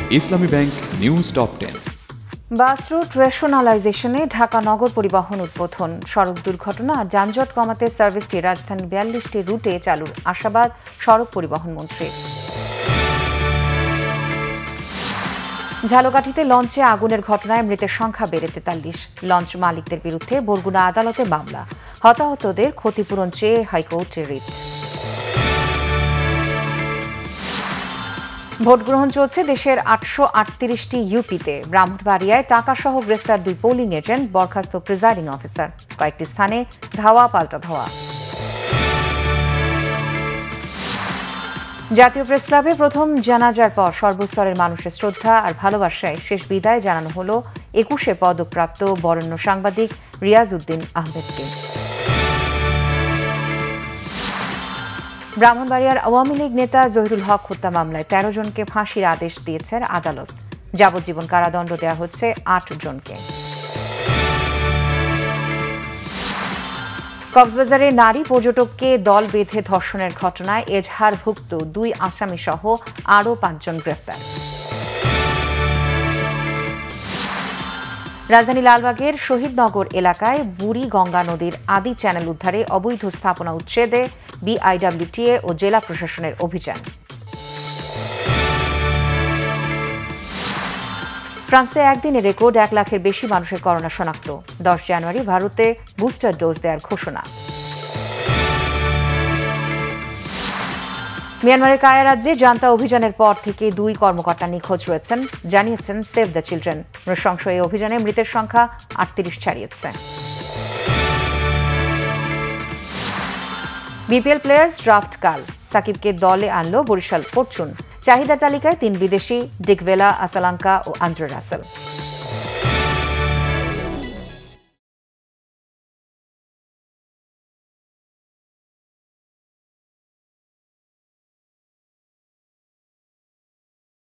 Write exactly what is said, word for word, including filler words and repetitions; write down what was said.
ইসলামী bank news top ten. Bus route রেশনালাইজেশনে ঢাকা নগর পরিবহন উদ্বোধন। সড়ক দুর্ঘটনা আর যানজট কমাতে সার্ভিসটি রাজধানীর বিয়াল্লিশটি রুটে চালুর আশাবাদ সড়ক পরিবহন মন্ত্রীর। ঝালকাঠিতে লঞ্চে আগুনের ঘটনায় মৃতের সংখ্যা বেড়ে তেতাল্লিশ। লঞ্চ মালিকদের বিরুদ্ধে বরগুনা আদালতে মামলা। হতাহতদের ক্ষতিপূরণ চেয়ে হাইকোর্টে রিট। ভোট গ্রহণ চলছে দেশের আটশো আটত্রিশটি ইউপিতে। ব্রাহ্মণবাড়িয়ায় টাকাসহ গ্রেফতার দুই পোলিং এজেন্ট, বরখাস্ত প্রিজাইডিং অফিসার। কয়েকটি স্থানে ধাওয়া পাল্টা ধাওয়া। জাতীয় প্রেস ক্লাবে প্রথম জানাজার পর সর্বস্তরের মানুষের শ্রদ্ধা আর ভালোবাসায় শেষ বিদায় জানানো হলো একুশে পদকপ্রাপ্ত বরেণ্য সাংবাদিক রিয়াজ উদ্দিন আহমেদকে। ব্রাহ্মণবাড়িয়ার আওয়ামী লীগ নেতা জহিরুল হক হত্যা মামলায় তেরো জনকে ফাঁসির আদেশ দিয়েছেন আদালত। যাবজ্জীবন কারাদণ্ড দেওয়া হচ্ছে আট জনকে। কক্সবাজারে নারী পর্যটককে দল বেঁধে ধর্ষণের ঘটনায় এজাহারভুক্ত দুই আসামি সহ আরও পাঁচজন গ্রেফতার। রাজধানী লালবাগের শহীদনগর এলাকায় বুড়ি গঙ্গা নদীর আদি চ্যানেল উদ্ধারে অবৈধ স্থাপনা উচ্ছেদে বিআইডব্লিউটিএ ও জেলা প্রশাসনের অভিযান। ফ্রান্সে একদিনে রেকর্ড এক লাখের বেশি মানুষের করোনা শনাক্ত। দশ জানুয়ারি ভারতে বুস্টার ডোজ দেওয়ার ঘোষণা। মিয়ানমারের কায়া রাজ্যে জান্তা অভিযানের পর থেকে দুই কর্মকর্তা নিখোঁজ রয়েছেন, জানিয়েছেন সেভ দ্য চিলড্রেন। নৃশংস এই অভিযানে মৃতের সংখ্যা আটত্রিশ ছাড়িয়েছে। বিপিএল প্লেয়ার্স ড্রাফট কাল। সাকিবকে দলে আনল বরিশাল ফরচুন। চাহিদার তালিকায় তিন বিদেশি, ডিকভেলা, আসালাঙ্কা ও আন্দ্রে রাসেল।